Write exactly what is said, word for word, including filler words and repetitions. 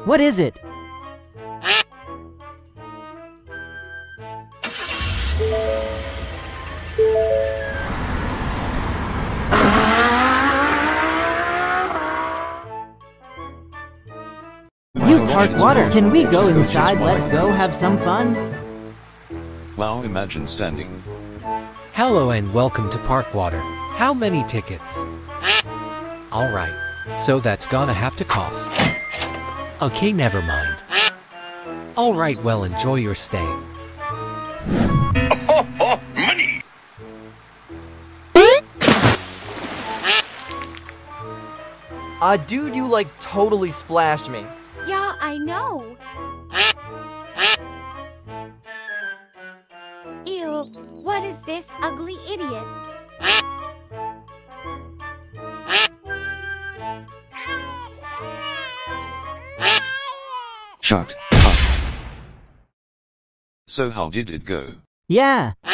What is it? You park water. Can we go inside? Let's go have some fun. Wow, imagine standing. Hello and welcome to Park Water. How many tickets? Alright, so that's gonna have to cost. Okay, never mind. Alright, well, enjoy your stay. Money! Uh, dude, you like totally splashed me. Yeah, I know. Ew, what is this ugly idiot? Shut up. So how did it go? Yeah.